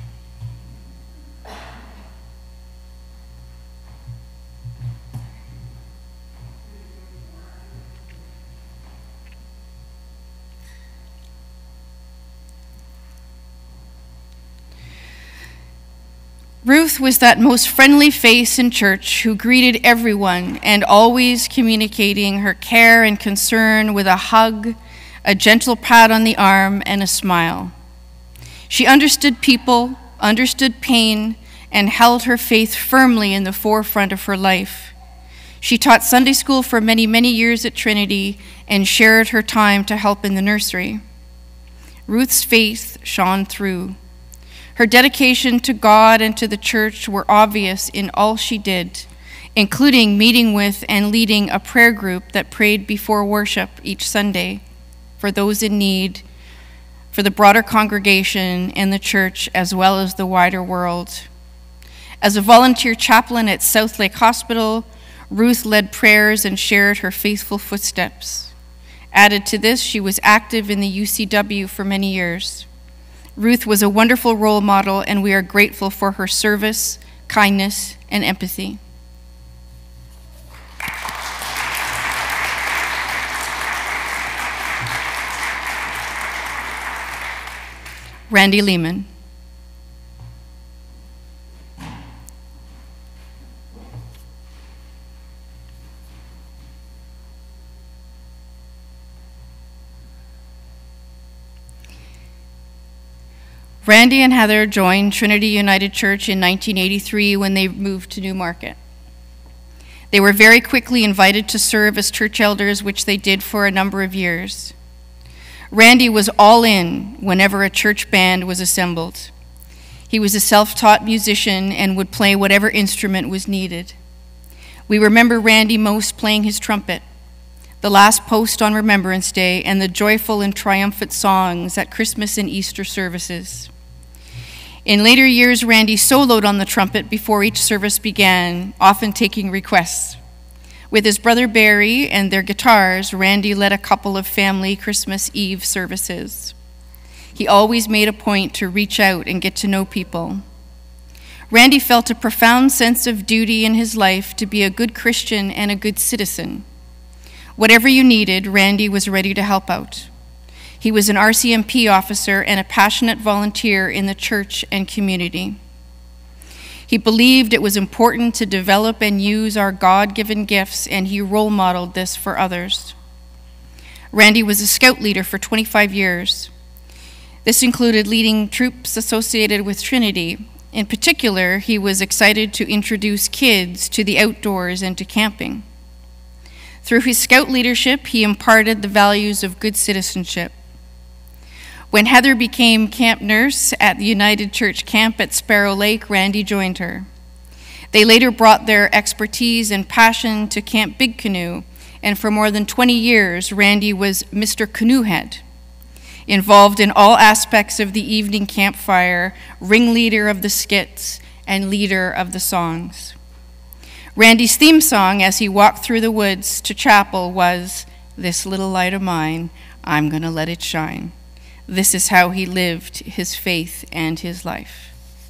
Ruth was that most friendly face in church who greeted everyone and always communicating her care and concern with a hug, a gentle pat on the arm, and a smile. She understood people, understood pain, and held her faith firmly in the forefront of her life. She taught Sunday school for many, many years at Trinity and shared her time to help in the nursery. Ruth's faith shone through. Her dedication to God and to the church were obvious in all she did, including meeting with and leading a prayer group that prayed before worship each Sunday for those in need, for the broader congregation and the church, as well as the wider world. As a volunteer chaplain at South Lake Hospital, Ruth led prayers and shared her faithful footsteps. Added to this, she was active in the UCW for many years. Ruth was a wonderful role model, and we are grateful for her service, kindness, and empathy. Randy Lehman. Randy and Heather joined Trinity United Church in 1983 when they moved to Newmarket. They were very quickly invited to serve as church elders, which they did for a number of years. Randy was all in whenever a church band was assembled. He was a self-taught musician and would play whatever instrument was needed. We remember Randy most playing his trumpet, the last post on Remembrance Day, and the joyful and triumphant songs at Christmas and Easter services. In later years, Randy soloed on the trumpet before each service began, often taking requests. With his brother Barry and their guitars, Randy led a couple of family Christmas Eve services. He always made a point to reach out and get to know people. Randy felt a profound sense of duty in his life to be a good Christian and a good citizen. Whatever you needed, Randy was ready to help out. He was an RCMP officer and a passionate volunteer in the church and community. He believed it was important to develop and use our God-given gifts, and he role modeled this for others. Randy was a scout leader for 25 years. This included leading troops associated with Trinity. In particular, he was excited to introduce kids to the outdoors and to camping. Through his scout leadership, he imparted the values of good citizenship. When Heather became camp nurse at the United Church camp at Sparrow Lake, Randy joined her. They later brought their expertise and passion to Camp Big Canoe, and for more than 20 years, Randy was Mr. Canoehead, involved in all aspects of the evening campfire, ringleader of the skits, and leader of the songs. Randy's theme song as he walked through the woods to chapel was, "This little light of mine, I'm gonna let it shine." This is how he lived his faith and his life.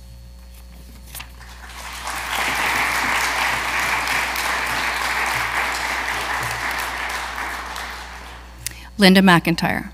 Linda McIntyre.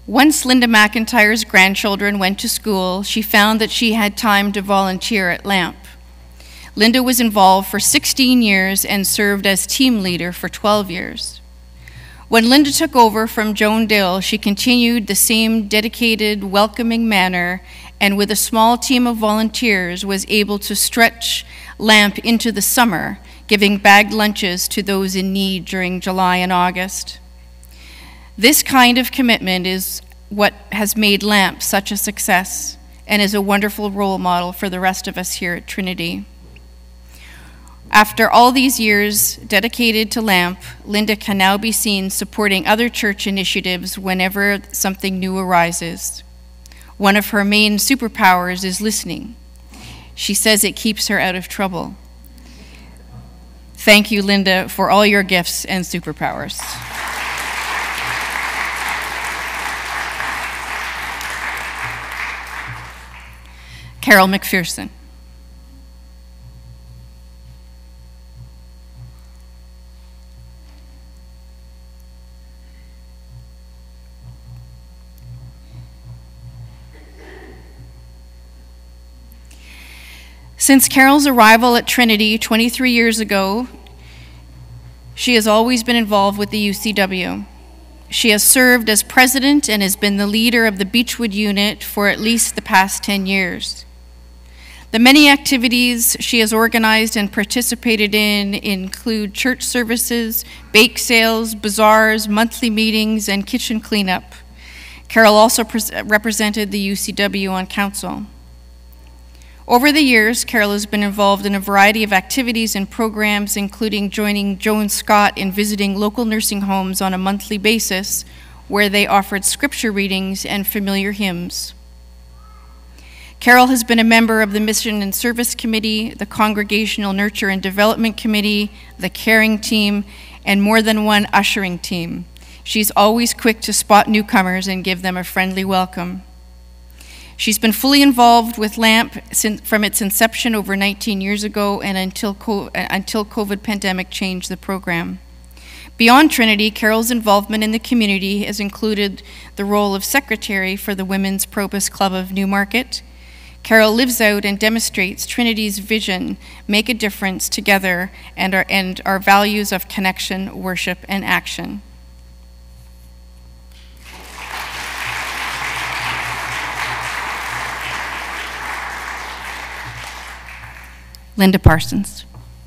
Once Linda McIntyre's grandchildren went to school, she found that she had time to volunteer at LAMP. Linda was involved for 16 years and served as team leader for 12 years. When Linda took over from Joan Dill, she continued the same dedicated, welcoming manner, and with a small team of volunteers was able to stretch LAMP into the summer, giving bagged lunches to those in need during July and August. This kind of commitment is what has made LAMP such a success and is a wonderful role model for the rest of us here at Trinity. After all these years dedicated to LAMP, Linda can now be seen supporting other church initiatives whenever something new arises. One of her main superpowers is listening. She says it keeps her out of trouble. Thank you, Linda, for all your gifts and superpowers. Carol McPherson. Since Carol's arrival at Trinity 23 years ago, she has always been involved with the UCW. She has served as president and has been the leader of the Beechwood unit for at least the past 10 years. The many activities she has organized and participated in include church services, bake sales, bazaars, monthly meetings, and kitchen cleanup. Carol also represented the UCW on council. Over the years, Carol has been involved in a variety of activities and programs, including joining Joan Scott in visiting local nursing homes on a monthly basis, where they offered scripture readings and familiar hymns. Carol has been a member of the Mission and Service Committee, the Congregational Nurture and Development Committee, the Caring Team, and more than one ushering team. She's always quick to spot newcomers and give them a friendly welcome. She's been fully involved with LAMP from its inception over 19 years ago and until COVID pandemic changed the program. Beyond Trinity, Carol's involvement in the community has included the role of secretary for the Women's Probus Club of Newmarket. Carol lives out and demonstrates Trinity's vision, make a difference together, and our values of connection, worship, and action. Linda Parsons.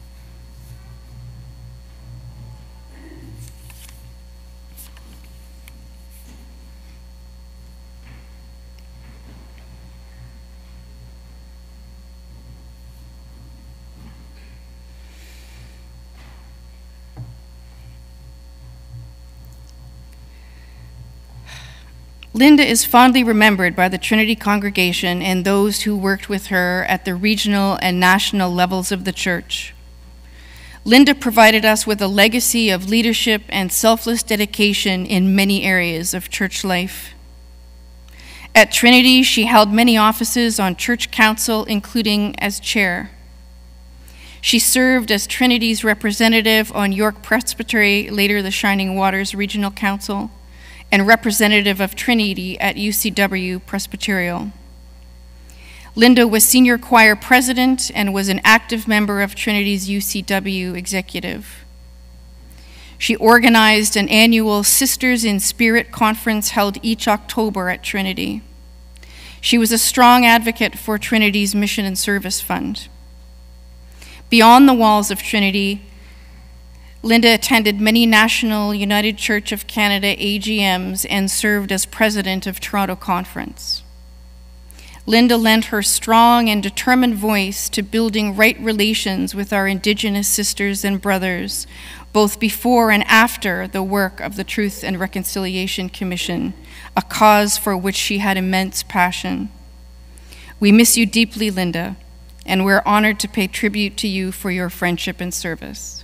Linda is fondly remembered by the Trinity congregation and those who worked with her at the regional and national levels of the church. Linda provided us with a legacy of leadership and selfless dedication in many areas of church life. At Trinity, she held many offices on church council, including as chair. She served as Trinity's representative on York Presbytery, later the Shining Waters Regional Council, and representative of Trinity at UCW Presbyterial. Linda was senior choir president and was an active member of Trinity's UCW executive. She organized an annual Sisters in Spirit conference held each October at Trinity. She was a strong advocate for Trinity's Mission and Service Fund. Beyond the walls of Trinity, Linda attended many national United Church of Canada AGMs and served as president of Toronto Conference. Linda lent her strong and determined voice to building right relations with our Indigenous sisters and brothers, both before and after the work of the Truth and Reconciliation Commission, a cause for which she had immense passion. We miss you deeply, Linda, and we're honored to pay tribute to you for your friendship and service.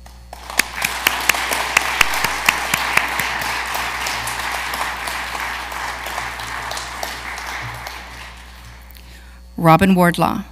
Robin Wardlaw.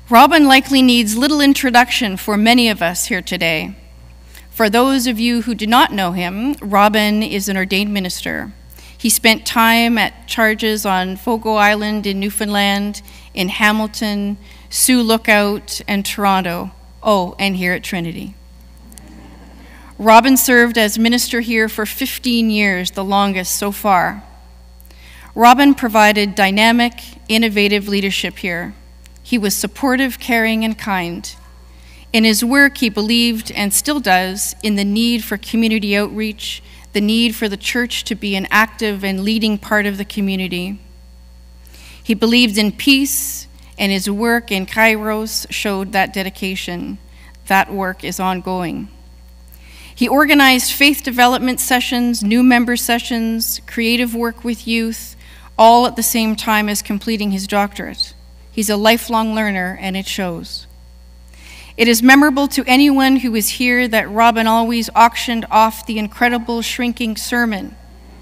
Robin likely needs little introduction for many of us here today. For those of you who do not know him, Robin is an ordained minister. He spent time at charges on Fogo Island in Newfoundland, in Hamilton, Sioux Lookout, and Toronto. Oh, and here at Trinity. Robin served as minister here for 15 years, the longest so far. Robin provided dynamic, innovative leadership here. He was supportive, caring, and kind. In his work, he believed, and still does, in the need for community outreach, the need for the church to be an active and leading part of the community. He believed in peace, and his work in Kairos showed that dedication. That work is ongoing. He organized faith development sessions, new member sessions, creative work with youth, all at the same time as completing his doctorate. He's a lifelong learner, and it shows. It is memorable to anyone who is here that Robin always auctioned off the incredible shrinking sermon.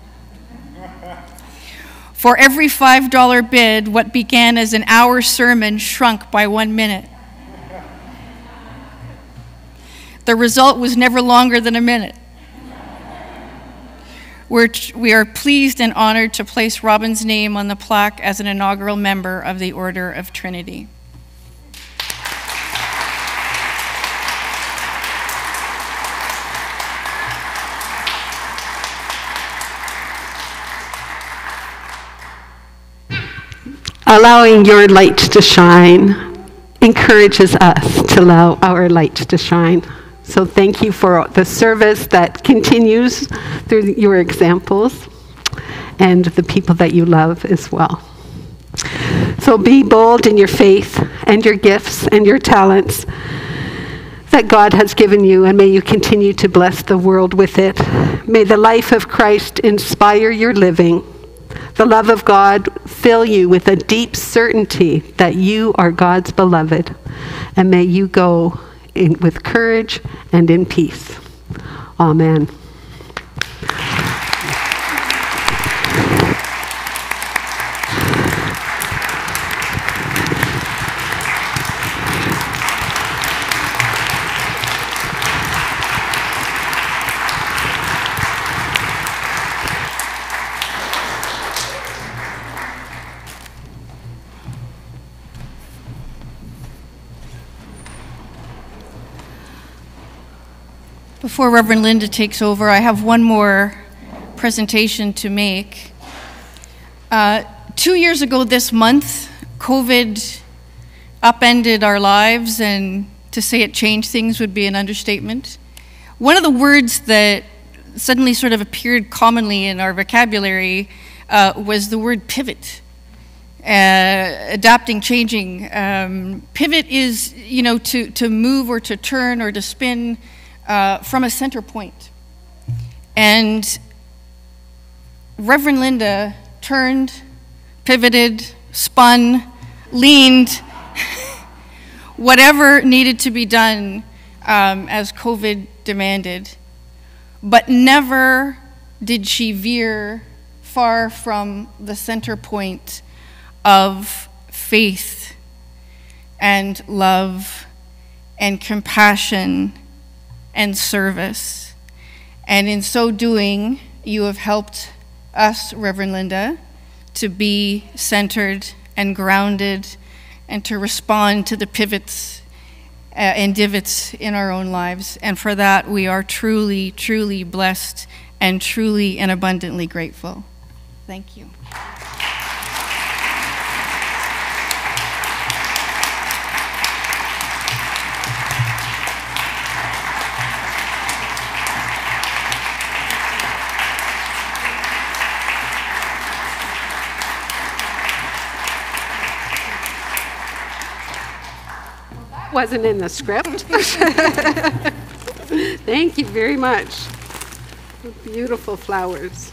For every $5 bid, what began as an hour sermon shrunk by 1 minute. The result was never longer than a minute. We are pleased and honored to place Robin's name on the plaque as an inaugural member of the Order of Trinity. Allowing your light to shine encourages us to allow our light to shine. So thank you for the service that continues through your examples and the people that you love as well. So be bold in your faith and your gifts and your talents that God has given you, and may you continue to bless the world with it. May the life of Christ inspire your living. The love of God fill you with a deep certainty that you are God's beloved, and may you go with courage and in peace. Amen. Before Reverend Linda takes over, I have one more presentation to make. 2 years ago this month, COVID upended our lives, and to say it changed things would be an understatement. One of the words that suddenly sort of appeared commonly in our vocabulary was the word pivot. Adapting, changing. Pivot is, to move or to turn or to spin from a center point. And Reverend Linda turned, pivoted, spun, leaned, whatever needed to be done as COVID demanded. But never did she veer far from the center point of faith and love and compassion and service. And in so doing, you have helped us, Reverend Linda, to be centered and grounded and to respond to the pivots and divots in our own lives. And for that, we are truly, truly blessed and truly and abundantly grateful. Thank you. Wasn't in the script. Thank you very much. Beautiful flowers.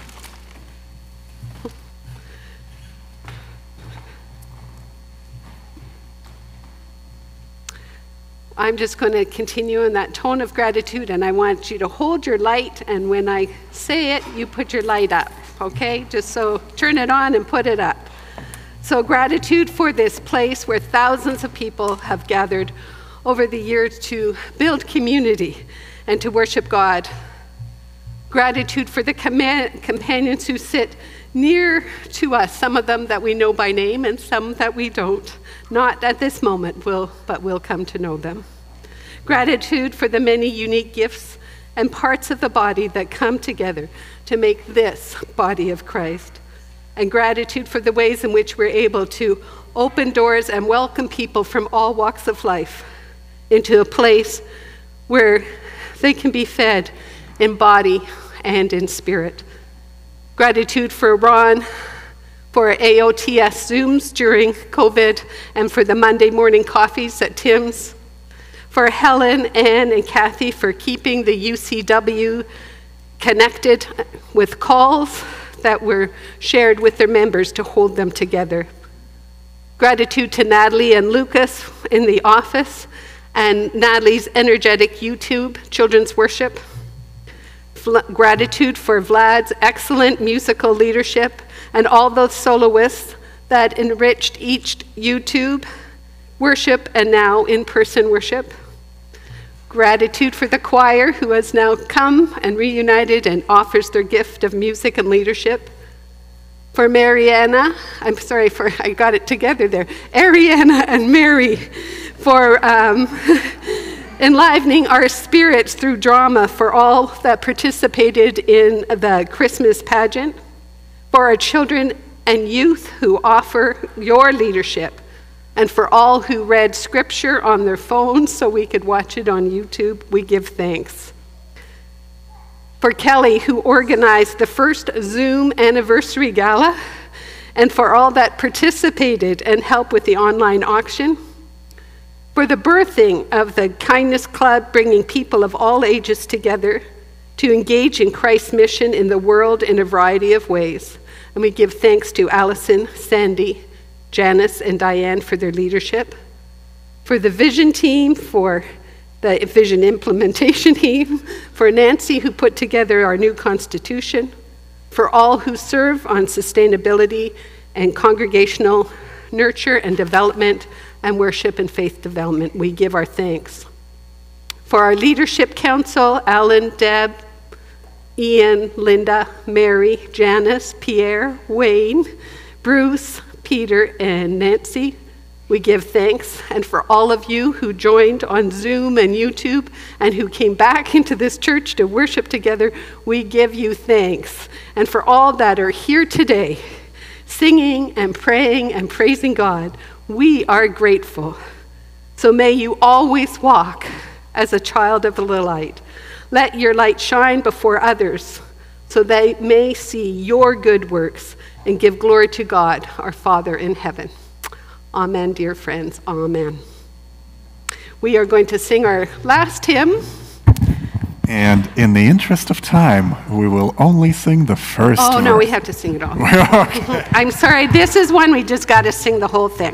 I'm just going to continue in that tone of gratitude, and I want you to hold your light, and when I say it, you put your light up, okay? Just so turn it on and put it up. So gratitude for this place where thousands of people have gathered over the years to build community and to worship God. Gratitude for the companions who sit near to us, some of them that we know by name and some that we don't. Not at this moment, but we'll come to know them. Gratitude for the many unique gifts and parts of the body that come together to make this body of Christ. And gratitude for the ways in which we're able to open doors and welcome people from all walks of life into a place where they can be fed in body and in spirit. Gratitude for Ron, for AOTS Zooms during COVID, and for the Monday morning coffees at Tim's. For Helen, Ann, and Kathy for keeping the UCW connected with calls that were shared with their members to hold them together. Gratitude to Natalie and Lucas in the office and Natalie's energetic YouTube children's worship. Gratitude for Vlad's excellent musical leadership and all those soloists that enriched each YouTube worship and now in-person worship. Gratitude for the choir who has now come and reunited and offers their gift of music and leadership. For Mariana, I got it together there, Ariana and Mary for enlivening our spirits through drama, for all that participated in the Christmas pageant, for our children and youth who offer your leadership, and for all who read scripture on their phones so we could watch it on YouTube, we give thanks. For Kelly, who organized the first Zoom anniversary gala, and for all that participated and helped with the online auction. For the birthing of the Kindness Club, bringing people of all ages together to engage in Christ's mission in the world in a variety of ways. And we give thanks to Allison, Sandy, Janice, and Diane for their leadership. For the vision team, for the vision implementation team, for Nancy, who put together our new constitution, for all who serve on sustainability and congregational nurture and development and worship and faith development, we give our thanks. For our leadership council, Alan, Deb, Ian, Linda, Mary, Janice, Pierre, Wayne, Bruce, Peter, and Nancy, we give thanks. And for all of you who joined on Zoom and YouTube and who came back into this church to worship together, we give you thanks. And for all that are here today, singing and praying and praising God, we are grateful. So may you always walk as a child of the light. Let your light shine before others so they may see your good works and give glory to God, our Father in heaven. Amen, dear friends, amen. We are going to sing our last hymn. And in the interest of time, we will only sing the first verse. Oh, no, we have to sing it all. Okay. I'm sorry, this is one we just got to sing the whole thing.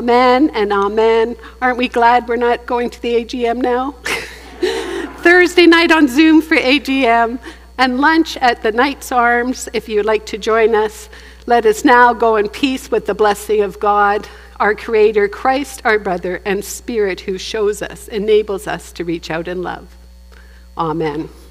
Amen and amen. Aren't we glad we're not going to the AGM now? Thursday night on Zoom for AGM, and lunch at the Knights Arms. If you'd like to join us, let us now go in peace with the blessing of God, our Creator, Christ, our brother, and Spirit who shows us, enables us to reach out in love. Amen.